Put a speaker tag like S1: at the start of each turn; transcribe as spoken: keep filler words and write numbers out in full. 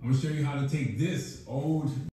S1: I'm gonna show you how to take this old